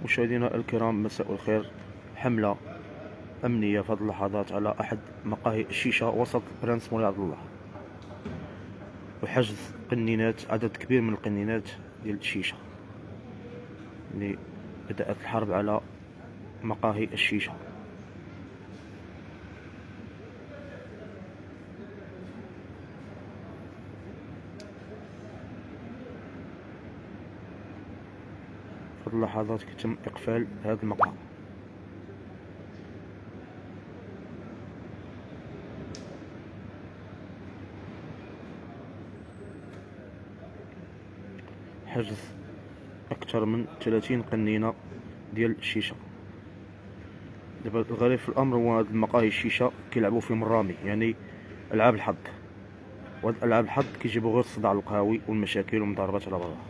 مشاهدينا الكرام، مساء الخير. حملة أمنية في هذه اللحظات على أحد مقاهي الشيشة وسط برنس مولاي عبد الله، وحجز قنينات، عدد كبير من القنينات ديال الشيشة. اللي بدأت الحرب على مقاهي الشيشة. في هذه اللحظات كيتم إقفال هذا المقهى. حجز أكثر من 30 قنينة ديال الشيشة. دابا الغريب في الأمر هو هاد المقاهي الشيشة كيلعبوا فيهم الرامي، يعني ألعاب الحظ، وهاد ألعاب الحظ كيجيبوا غير الصداع القهوي والمشاكل والمضاربات على بعضها.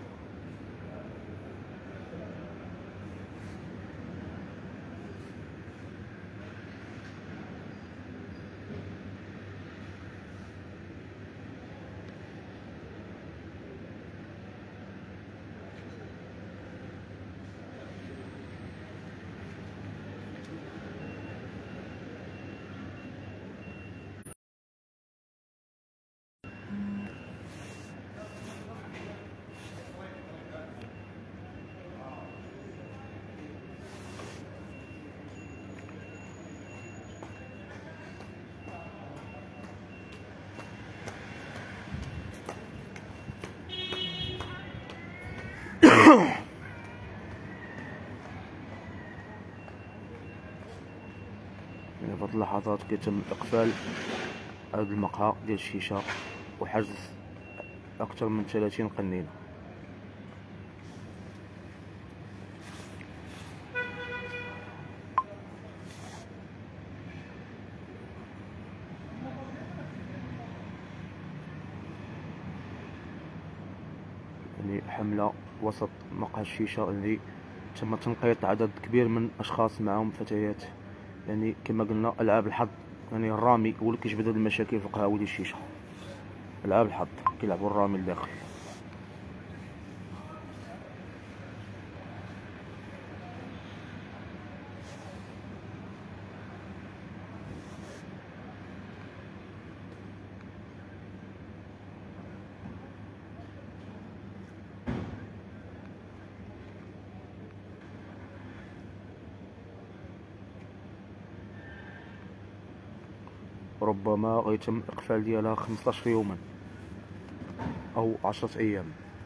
يعني في هذه اللحظات كيتم إقفال هذا المقهى ديال الشيشة وحجز أكثر من 30 قنينة. يعني حملة وسط مقهى الشيشة اللي تم تنقيط عدد كبير من الأشخاص معهم فتيات. يعني كما قلنا ألعاب الحظ، يعني الرامي هو اللي كيجبد هاد المشاكل في القهاوي ديال الشيشة. ألعاب الحظ كيلعبوا الرامي لداخل. ربما غيتم الإقفال ديالها 15 يوما أو 10 أيام.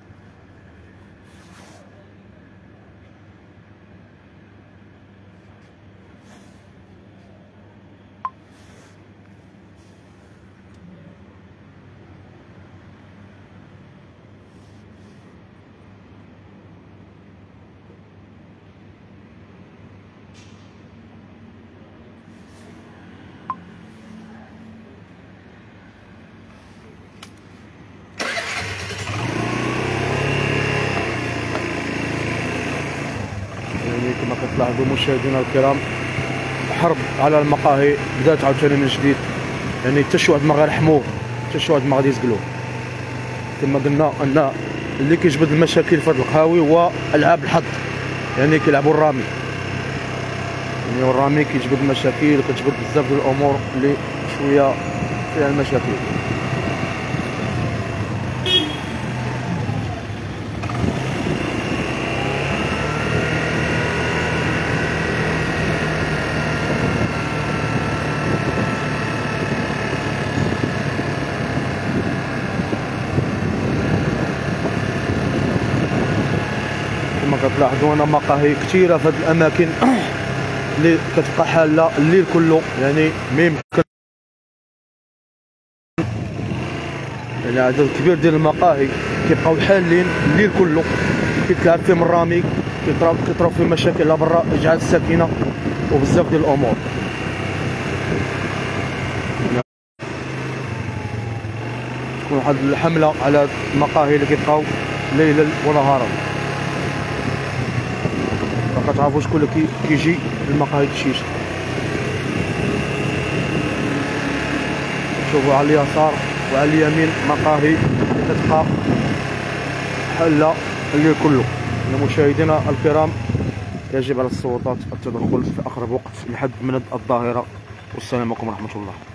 كما كتلاحظوا مشاهدينا الكرام، حرب على المقاهي بدات عاوتاني من جديد. يعني حتى شي واحد ما غيرحموه، حتى شي واحد ما غادي يزقلوه. كما قلنا ان اللي كيجبد المشاكل في هاد القهاوي هو العاب الحظ، يعني كيلعبوا الرامي. يعني الرامي كيجبد المشاكل، كتجبد بزاف ديال الامور اللي شويه فيها المشاكل. كما كتلاحظوا انا مقاهي كثيره في هذه الاماكن اللي كتبقى حاله الليل كله. يعني ما يمكن، يعني عدد كبير ديال المقاهي كيبقاو حالين الليل كله، كيتلعب فيهم الرامي، كيطراو فيه مشاكل لا برا اجعال السكينه وبزاف ديال الامور. تكون واحد الحمله على المقاهي اللي كيبقاو ليلا ونهارا. ما كتعرفوا شكون اللي كيجي للمقاهي الشيشة. شوفوا على اليسار وعلى اليمين مقاهي كتبقى حالة الليل كله. مشاهدينا الكرام، يجب على السلطات التدخل في اقرب وقت لحد من الظاهره. والسلام عليكم ورحمه الله.